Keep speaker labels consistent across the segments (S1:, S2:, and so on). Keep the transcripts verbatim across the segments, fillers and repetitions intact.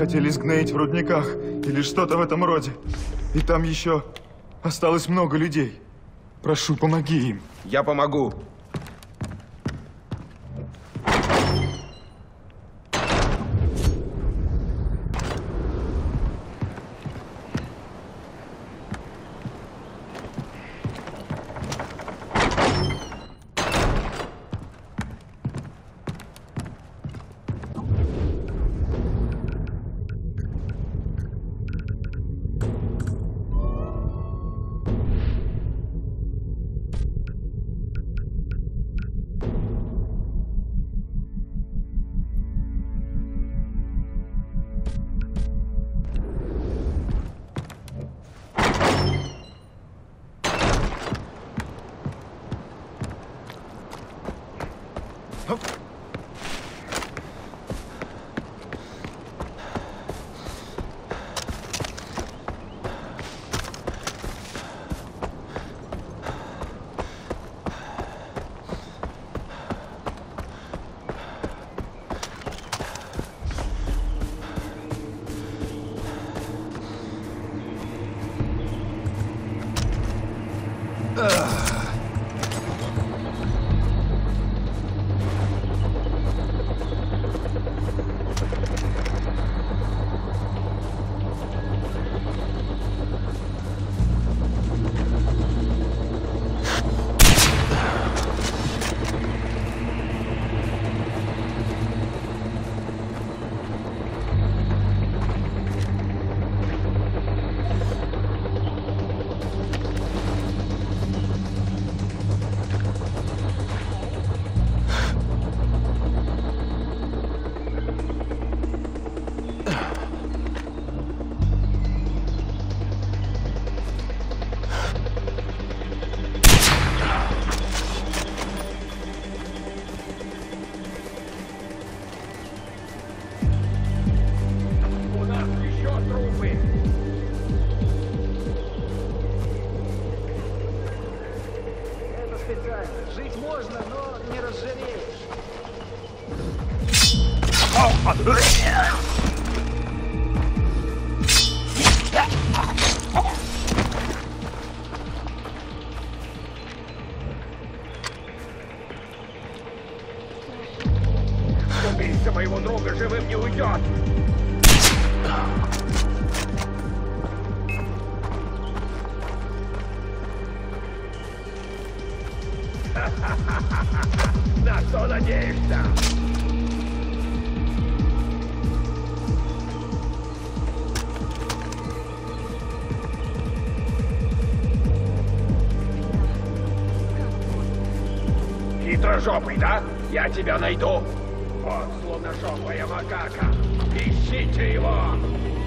S1: хотели сгноить в рудниках или что-то в этом роде. И там еще осталось много людей. Прошу, помоги им.
S2: Я помогу.
S3: Жить можно, но не разжиреешь.
S2: Убийца моего друга живым не уйдет. На что надеешься? Хитрожопый, да? Я тебя найду. Вот, слоножопая макака. Ищите его!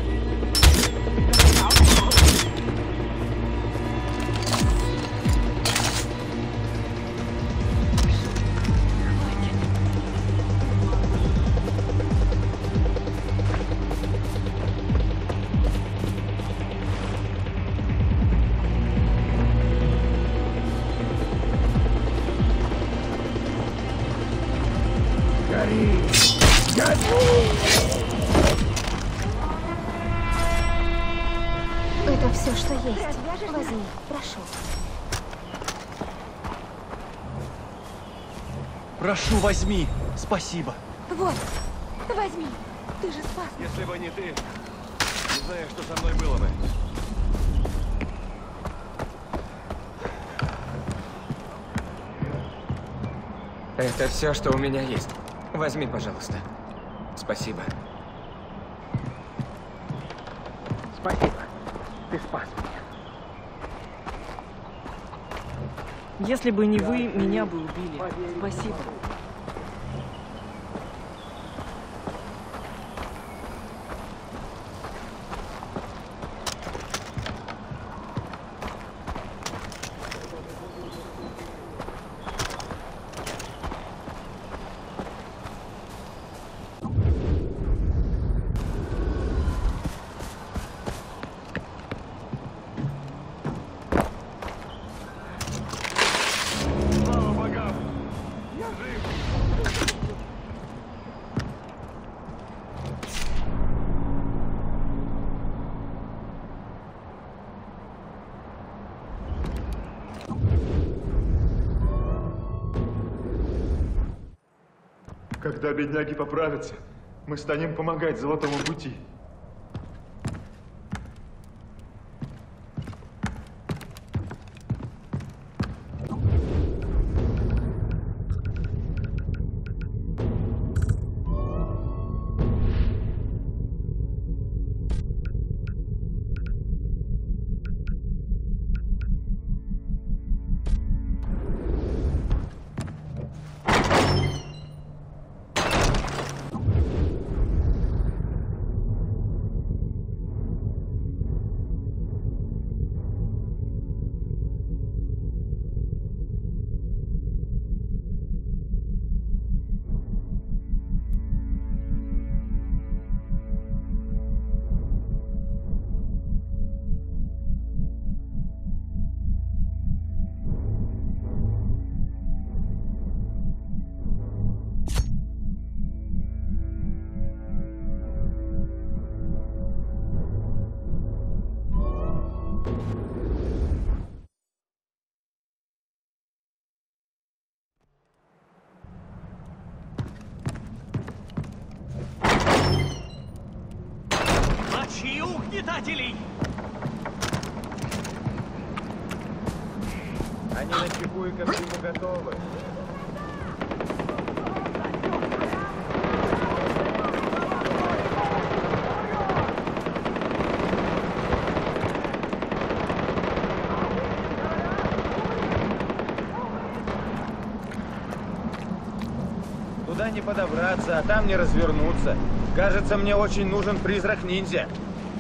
S4: Это все, что есть. Возьми, прошу.
S5: Прошу, возьми. Спасибо.
S4: Вот, возьми. Ты же спас.
S5: Если бы не ты, не знаю, что со мной было бы.
S6: Это все, что у меня есть. Возьми, пожалуйста. Спасибо.
S3: Спасибо. Ты спас меня.
S7: Если бы не вы, меня бы убили. Спасибо.
S5: Слава богам! Я жив!
S1: Когда бедняги поправятся, мы станем помогать Золотому пути.
S8: Мочи угнетателей!
S5: Они на чеку и ко всему готовы. Туда не подобраться, а там не развернуться. Кажется, мне очень нужен призрак-ниндзя.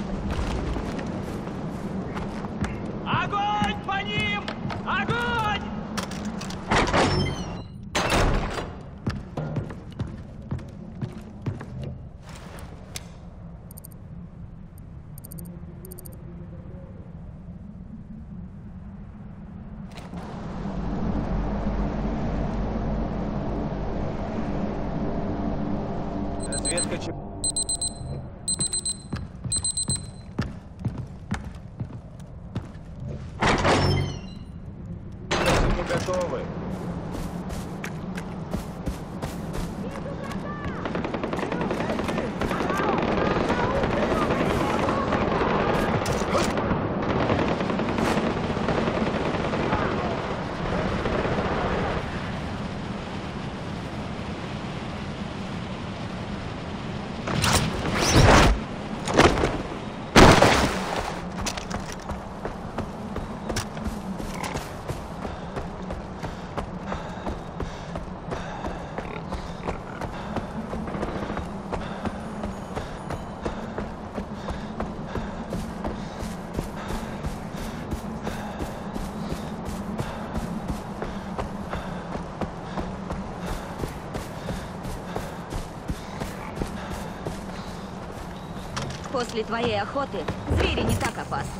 S8: Огонь по ним! Огонь!
S5: Разведка чего? Готовы.
S9: После твоей охоты звери не так опасны.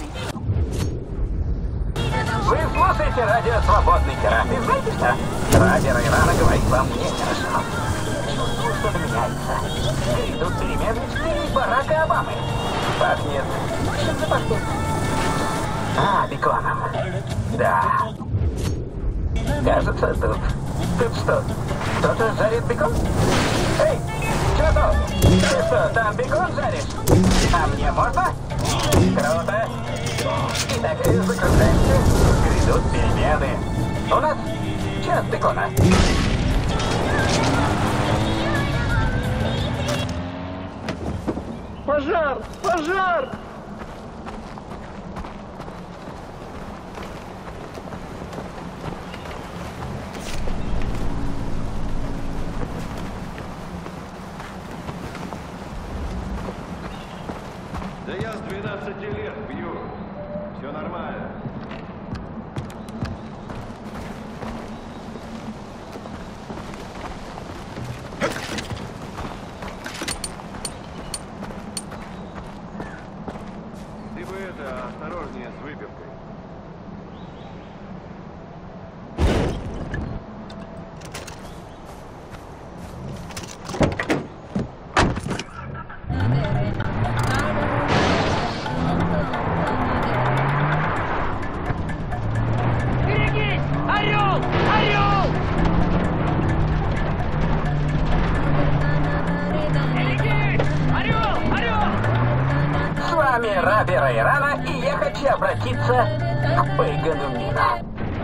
S10: Вы слушаете радио «Свободный Керам». И знаете что? Радио Ирана говорит вам нехорошо. Чувствую, что-то меняется. Идут перемены в стиле Барака Обамы. Пахнет... Чем запахнет? А, беконом. Да. Кажется, тут... Тут что? Кто-то жарит бекон? Эй, что тут? Ты что, там бекон жаришь? А мне можно? Круто. Итак, закругляемся. Грядут перемены. У нас час бекона.
S3: Пожар! Пожар!
S5: Да я с двенадцати лет пью. Все нормально. Ты бы это, осторожнее с выпивкой.
S10: Радера Ирана и я хочу обратиться к Пейгану Мина.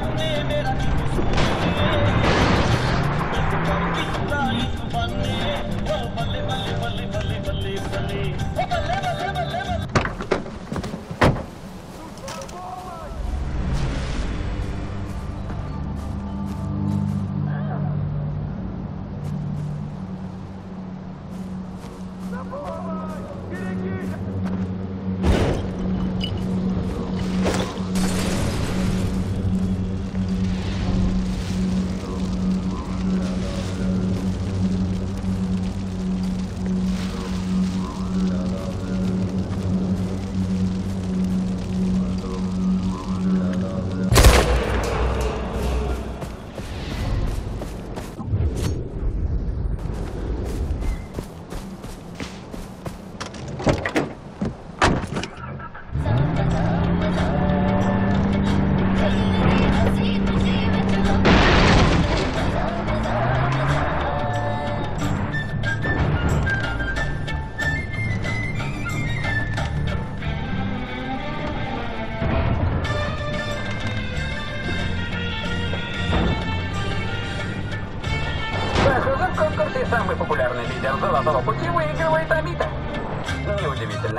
S10: Самый популярный лидер Золотого пути выигрывает Амита. Неудивительно.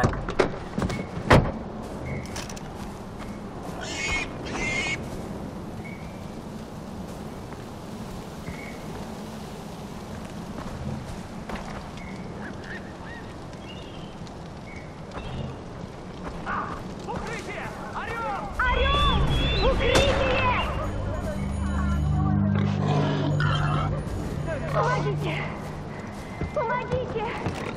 S8: Укрытие! Орел!
S4: Орел! Укрытие! Помогите! Помогите!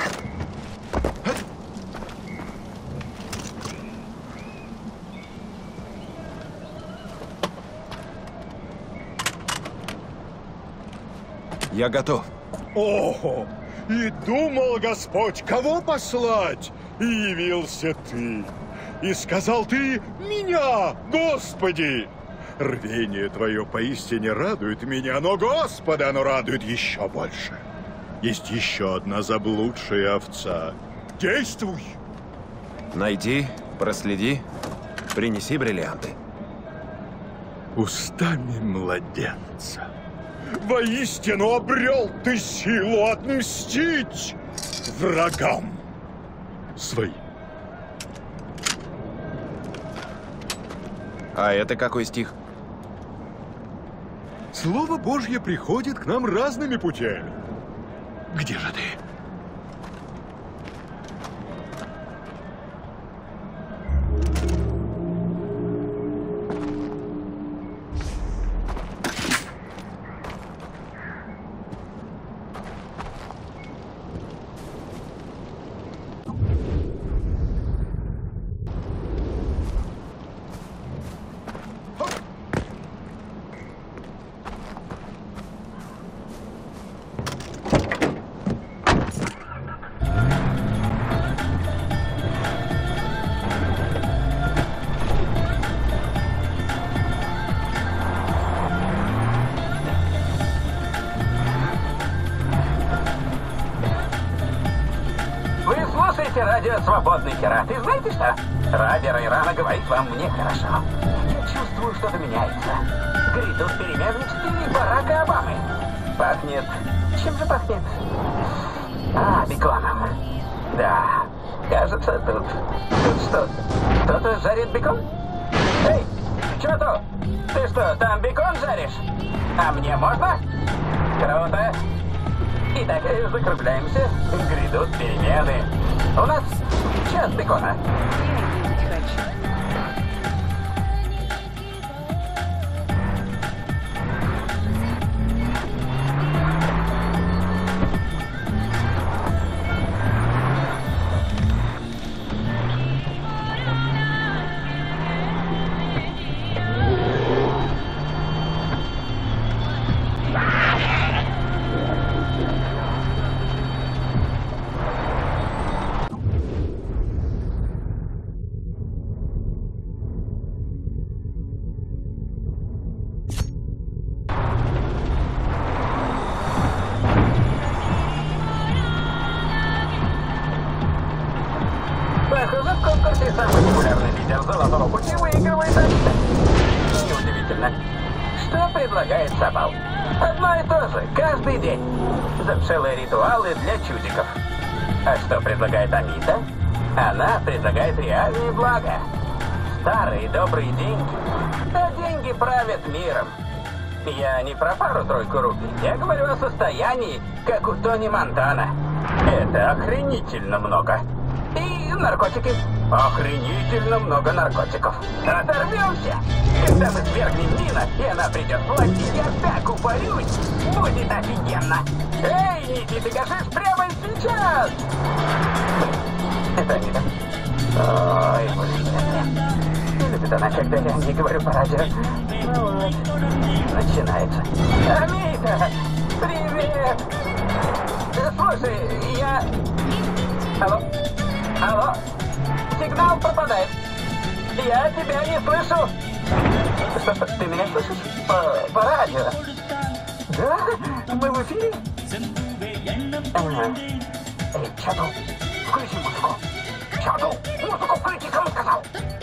S5: Я готов.
S11: О, и думал Господь, кого послать, и явился ты. И сказал ты: меня, Господи! Рвение твое поистине радует меня, но Господа оно радует еще больше. Есть еще одна заблудшая овца. Действуй!
S5: Найди, проследи, принеси бриллианты.
S11: Устами младенца. Воистину обрел ты силу отмстить врагам своим.
S5: А это какой стих?
S11: Слово Божье приходит к нам разными путями. Где же ты?
S10: Радио «Свободный Пират». И знаете что? Радера Ирана говорит вам: мне хорошо. Я чувствую, что-то меняется. Грядут перемены в стиле Барака Обамы. Пахнет... Чем же пахнет? А, беконом. Да, кажется, тут... Тут что? Кто-то жарит бекон? Эй, что тут? Ты что, там бекон жаришь? А мне можно? Круто. Итак, закругляемся. Грядут перемены. У нас час бекона. четверти самый популярный лидер Золотого пути выигрывает Анита. Неудивительно. Что предлагает Сабал? Одно и то же, каждый день. Замшелые ритуалы для чудиков. А что предлагает Анита? Она предлагает реальные блага. Старые добрые деньги. А деньги правят миром. Я не про пару-тройку рублей. Я говорю о состоянии, как у Тони Монтана. Это охренительно много. И наркотики. Охренительно много наркотиков. Оторвемся. Когда мы свергнем Нина, и она придет в власть, я так упорюсь. Будет офигенно. Эй, Ники, ты гашишь прямо сейчас. Это Анита. Ой, блин. Не любит она, когда я не говорю по радио. Ну вот. Начинается. Анита! Привет! Слушай, я... Алло? Алло? Сигнал пропадает. Я тебя не слышу. Что, что, ты меня слышишь? По, по радио? Да? Мы в эфире? Ага. Эй, Чаду, включи музыку. Чаду, музыку включи, кому сказал?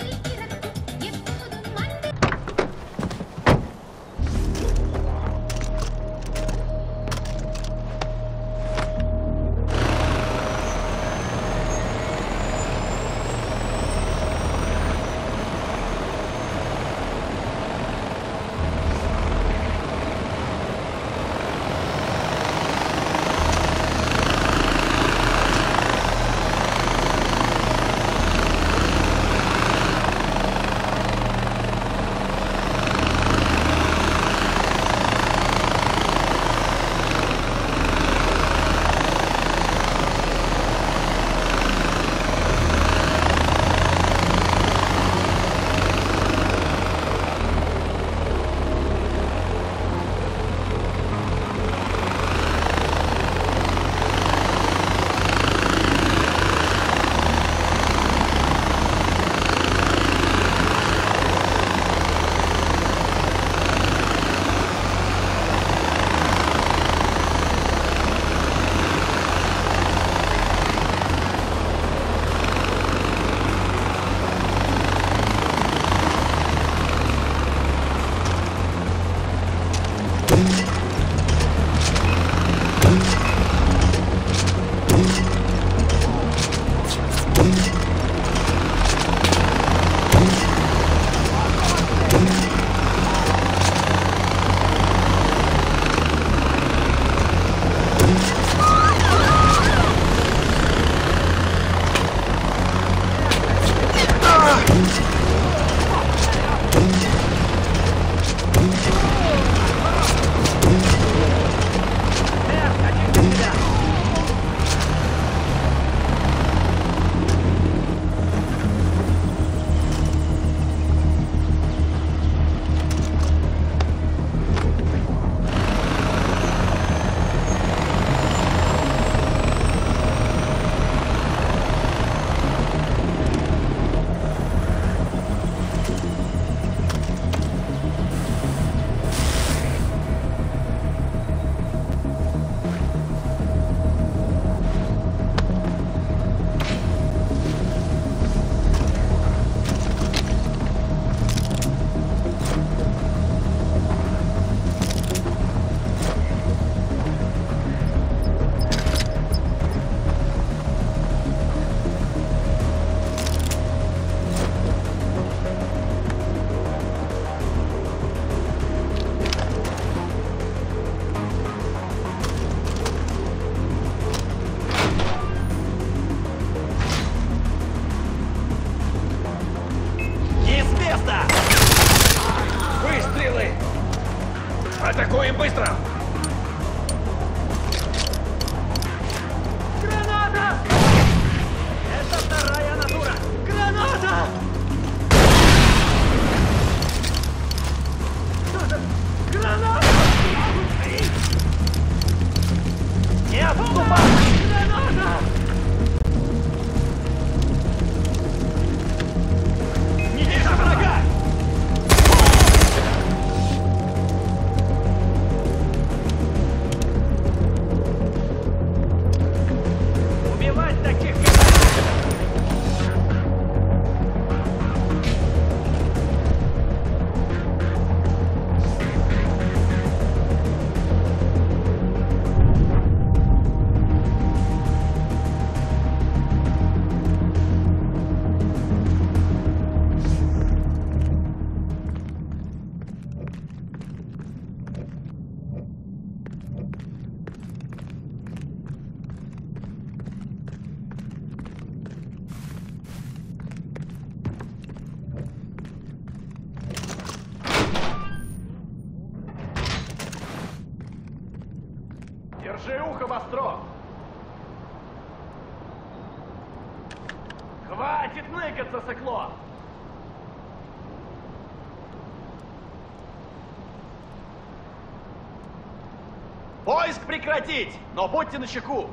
S2: Атакуем быстро!
S8: Граната! Это вторая натура! Граната! Что же? Граната! Не отступай! Граната! Не вижу врага!
S2: Держи ухо востро! Хватит ныкаться, сыкло! Поиск прекратить, но будьте начеку!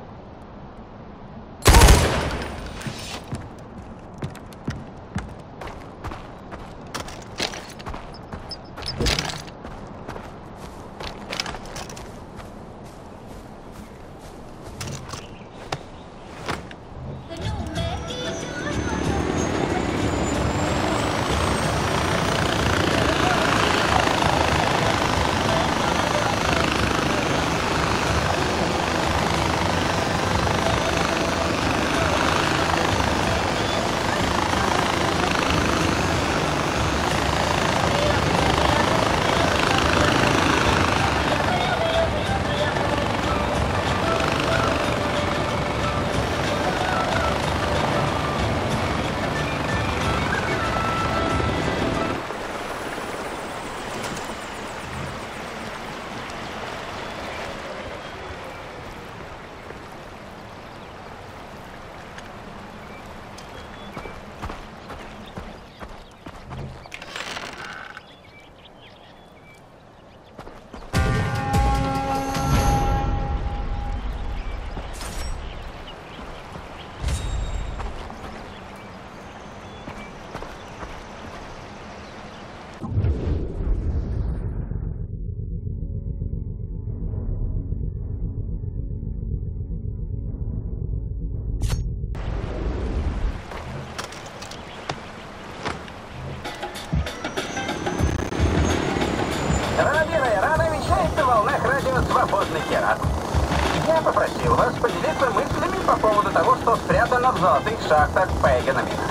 S10: Свободный Керат. Я попросил вас поделиться мыслями по поводу того, что спрятано в золотых шахтах Пейгана Мина.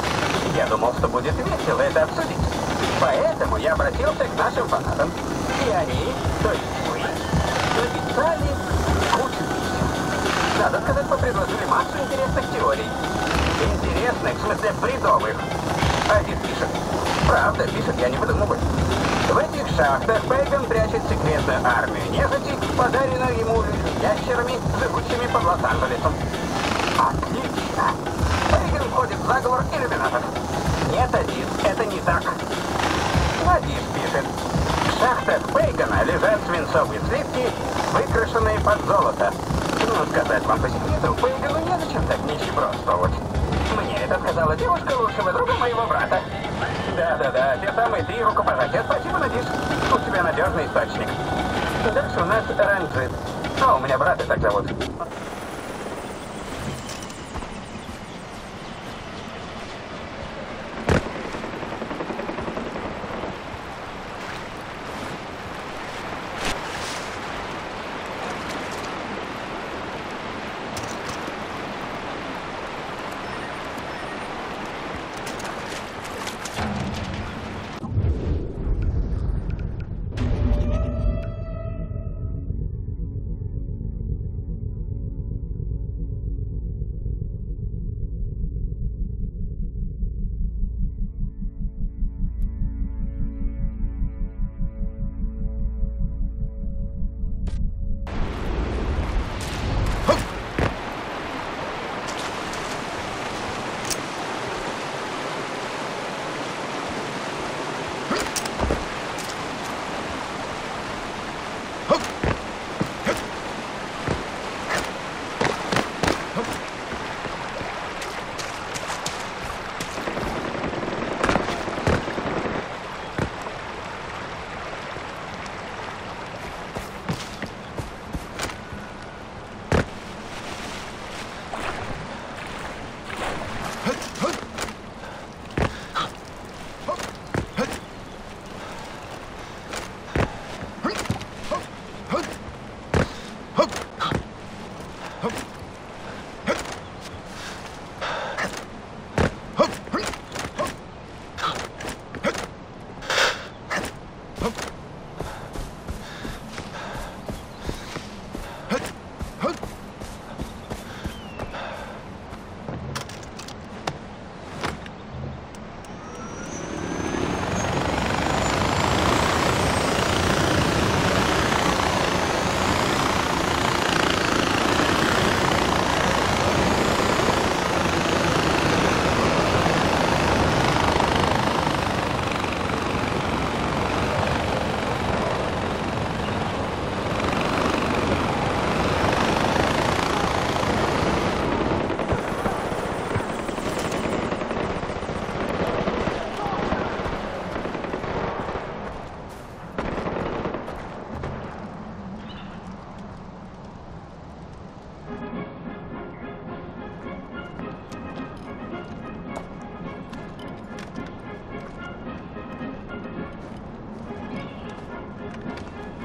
S10: Я думал, что будет весело это обсудить. Поэтому я обратился к нашим фанатам. И они, то есть вы, написали кучу писем. Надо сказать, вы предложили массу интересных теорий. Интересных, в смысле бредовых. Один пишет. Правда, пишет, я не выдумываю. В этих шахтах Пейган прячет секретную армию нежити, подаренную ему ящерами, живущими под Лос-Анджелесом. Отлично! Пейган входит в заговор иллюминатов. Нет, Адис, это не так. Адис пишет. В шахтах Пейгана лежат свинцовые слитки, выкрашенные под золото. Ну, сказать вам по секрету, Пейгану незачем так нищебродствовать. Мне это сказала девушка лучшего друга моего брата. Да-да-да, те самые три рукопожатия. Спасибо, Надиш. У тебя надежный источник. Дальше у нас Ранджит. А, у меня брата так зовут.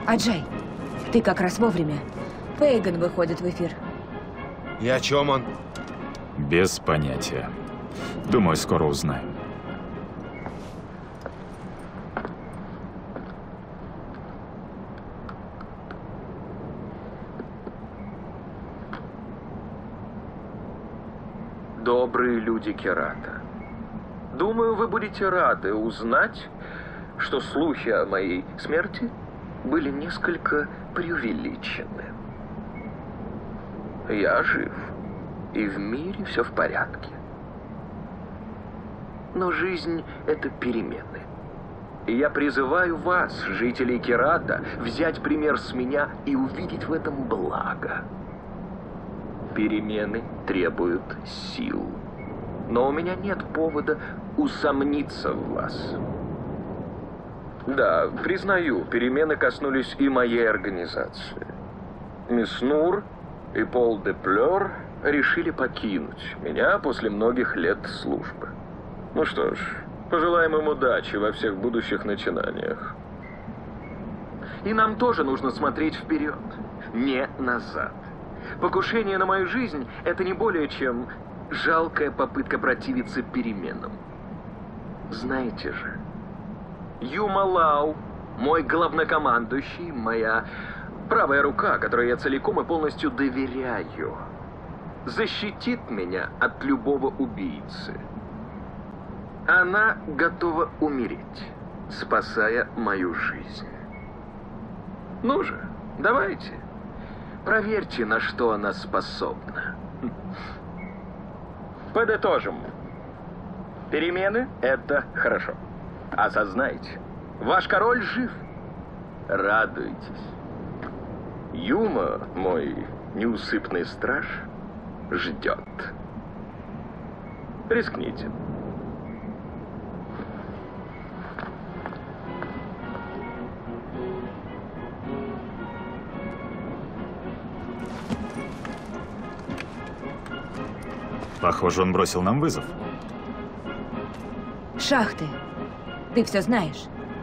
S12: Аджай, ты как раз вовремя. Фейган выходит в эфир.
S5: И о чем он?
S13: Без понятия. Думаю, скоро узнаем.
S14: Добрые люди Керата. Думаю, вы будете рады узнать, что слухи о моей смерти были несколько преувеличены. Я жив, и в мире все в порядке. Но жизнь — это перемены. И я призываю вас, жителей Керата, взять пример с меня и увидеть в этом благо. Перемены требуют сил. Но у меня нет повода усомниться в вас. Да, признаю, перемены коснулись и моей организации. Мисс Нур и Пол де Плёр решили покинуть меня после многих лет службы. Ну что ж, пожелаем им удачи во всех будущих начинаниях. И нам тоже нужно смотреть вперед, не назад. Покушение на мою жизнь – это не более чем жалкая попытка противиться переменам. Знаете же, Юма Лау, мой главнокомандующий, моя правая рука, которой я целиком и полностью доверяю, защитит меня от любого убийцы. Она готова умереть, спасая мою жизнь. Ну же, давайте. Проверьте, на что она способна. Подытожим. Перемены – это хорошо. Осознайте, ваш король жив. Радуйтесь. Юма, мой неусыпный страж, ждет. Рискните.
S13: Похоже, он бросил нам вызов.
S12: Шахты. Ты все знаешь.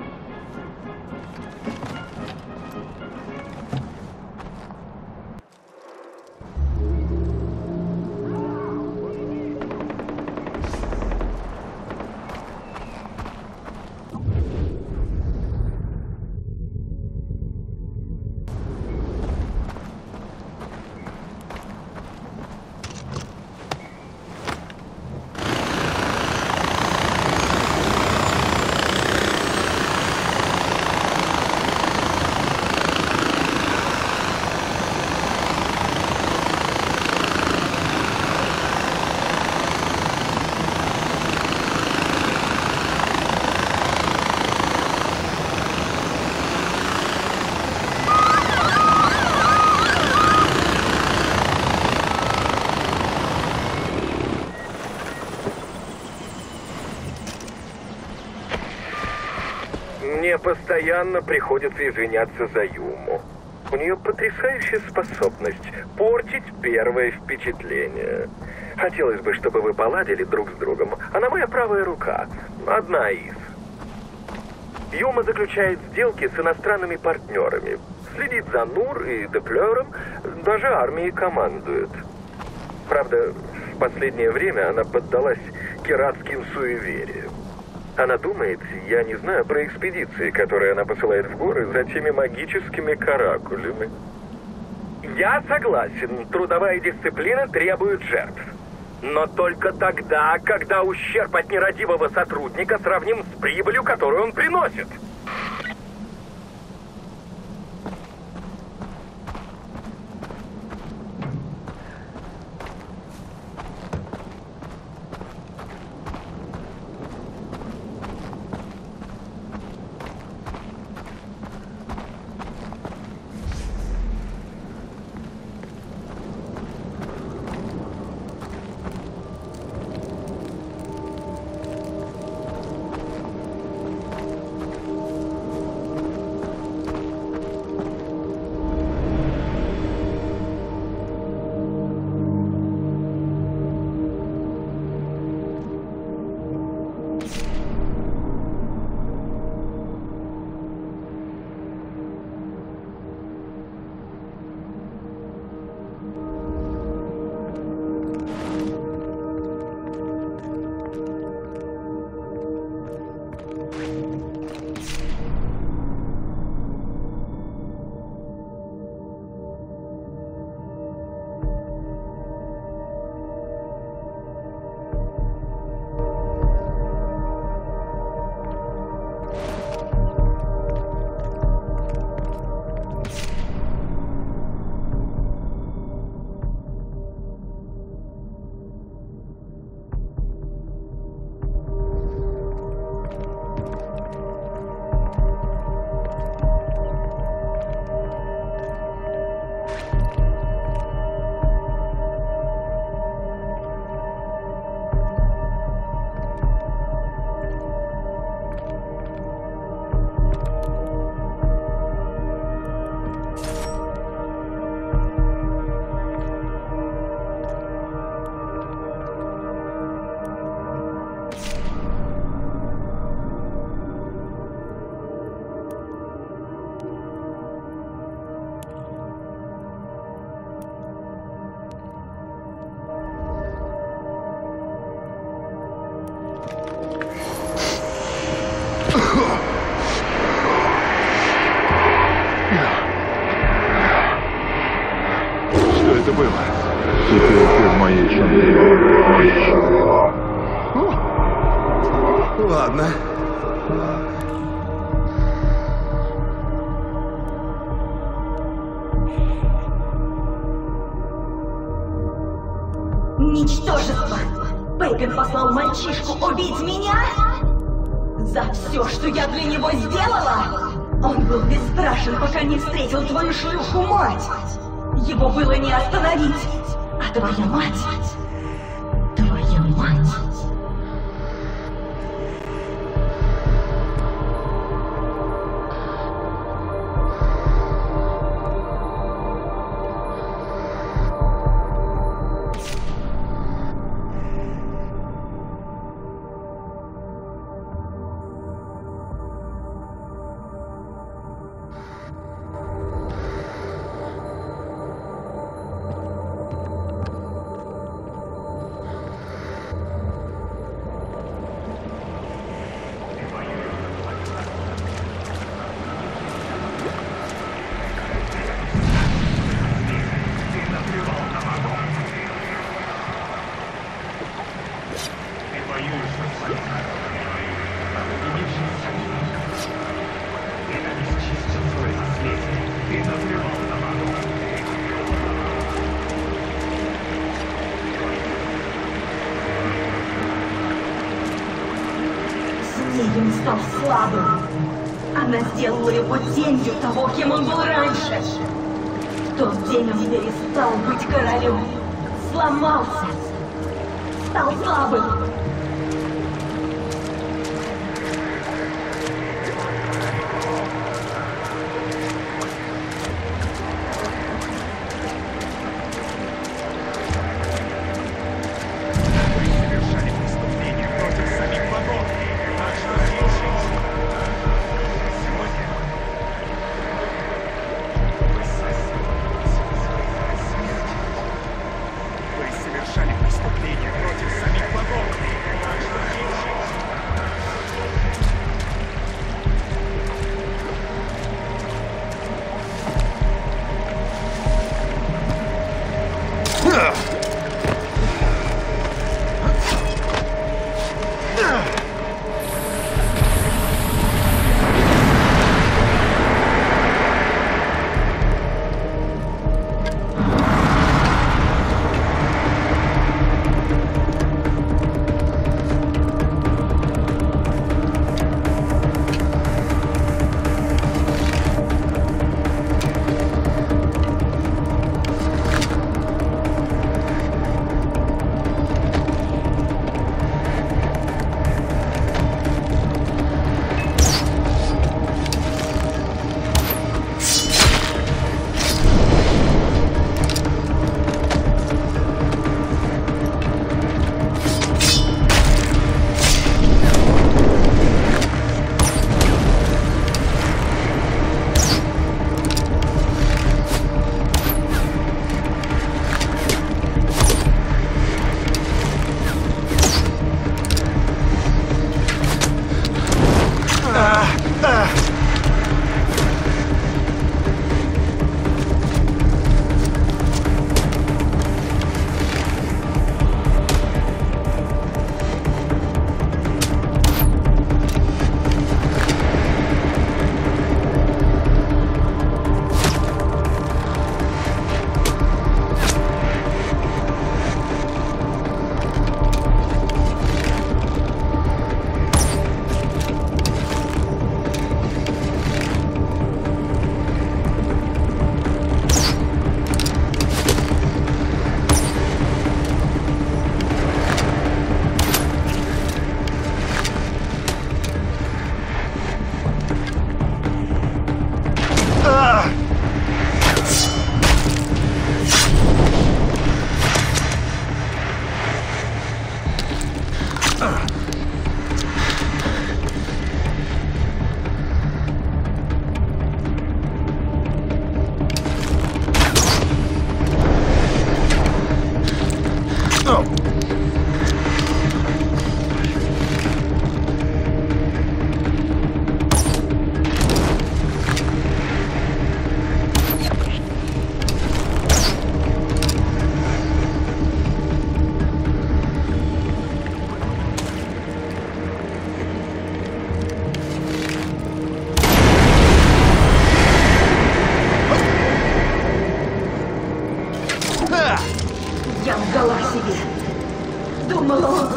S15: Мне постоянно приходится извиняться за Юму. У нее потрясающая способность портить первое впечатление. Хотелось бы, чтобы вы поладили друг с другом. Она моя правая рука. Одна из. Юма заключает сделки с иностранными партнерами. Следит за Нур и де Плёром, даже армией командует. Правда, в последнее время она поддалась кератским суевериям. Она думает, я не знаю про экспедиции, которые она посылает в горы за теми магическими каракулями. Я согласен, трудовая дисциплина требует жертв. Но только тогда, когда ущерб от нерадивого сотрудника сравним с прибылью, которую он приносит.
S16: Ничтожество! Пейган послал мальчишку убить меня? За все, что я для него сделала? Он был бесстрашен, пока не встретил твою шлюху-мать. Его было не остановить. А твоя мать... Твоя мать... Он стал слабым. Она сделала его тенью того, кем он был раньше. В тот день он перестал быть королем. Сломался. Стал слабым.
S8: Преступление против самих богов.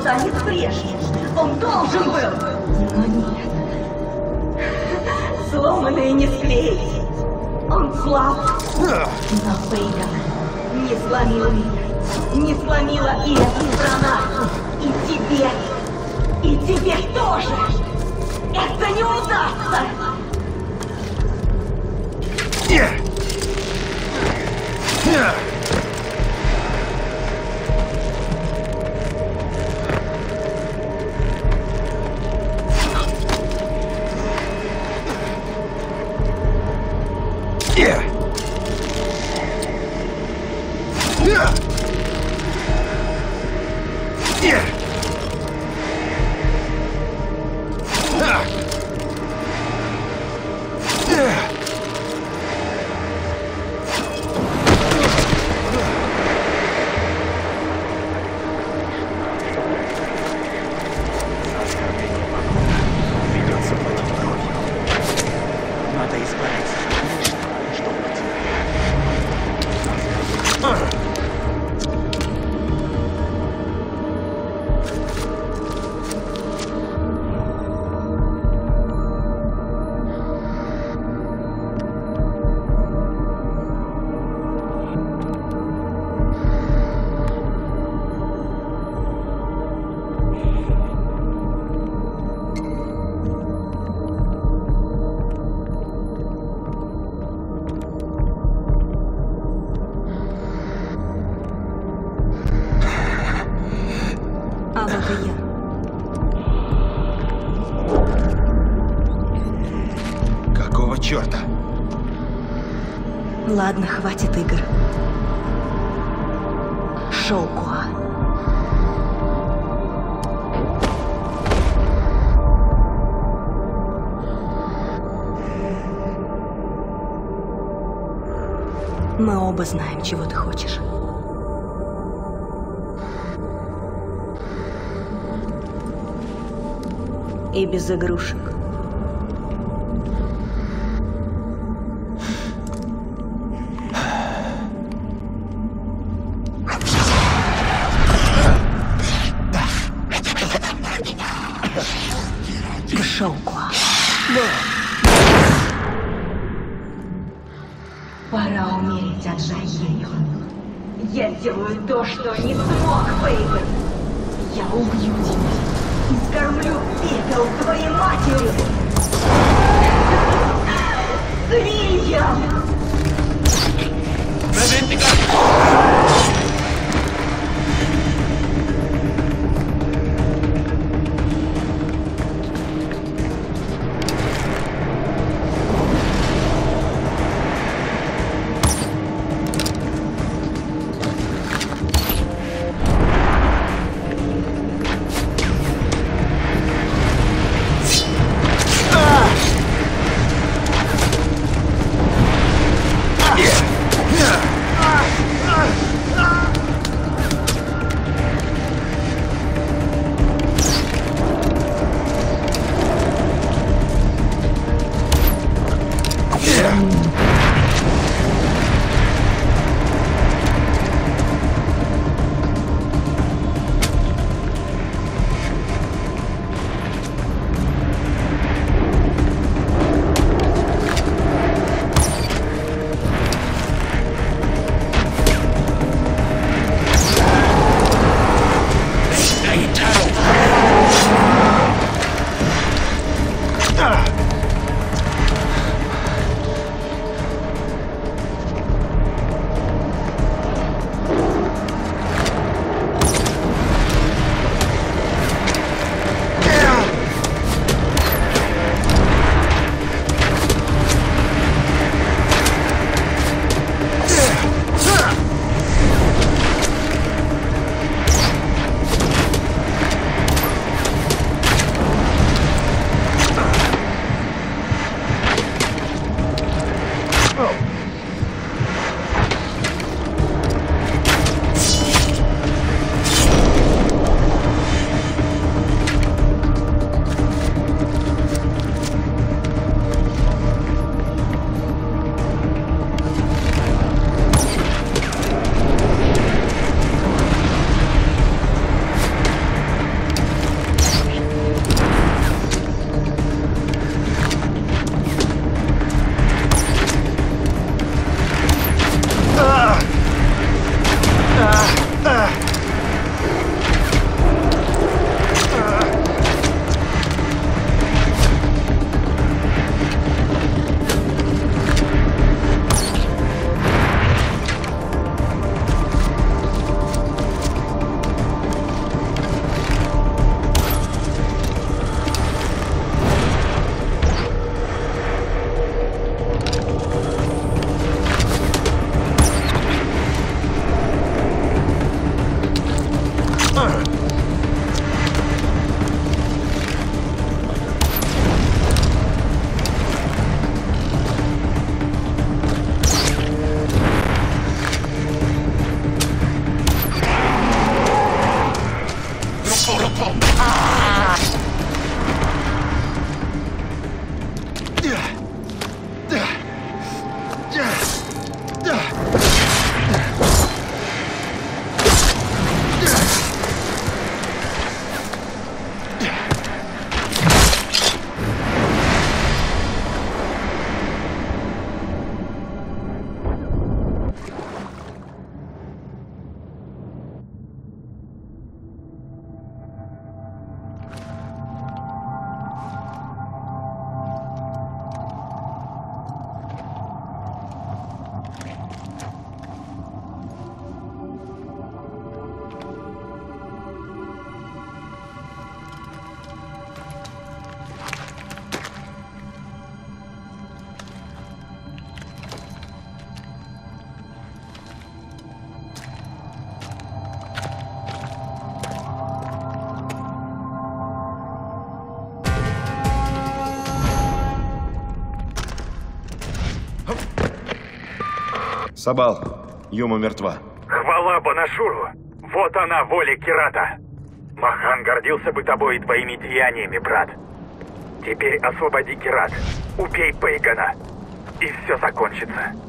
S16: станет прежним. Он должен был. Но нет. Сломанное не склеить. Он слаб. Но Пейган не сломил меня. Не сломила и эта страна. И тебе. И тебе тоже. Это не удастся.
S12: А вот и я.
S17: Какого черта?
S12: Ладно, хватит игр. Шоукуа. Мы оба знаем, чего ты хочешь. И без игрушек. Шоукуа.
S16: Пора умереть от ею. Я сделаю то, что не смог Пейган. Я убью тебя и скормлю пепел твоей матери. Свиньям!
S17: Сабал, Юма мертва.
S15: Хвала Банашуру! Вот она, воля Кирата! Махан гордился бы тобой и твоими деяниями, брат. Теперь освободи Кират, убей Пейгана, и все закончится.